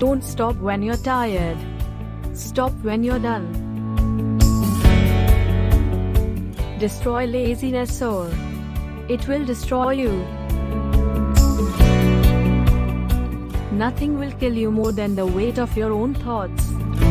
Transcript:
Don't stop when you're tired. Stop when you're done. Destroy laziness or it will destroy you. Nothing will kill you more than the weight of your own thoughts.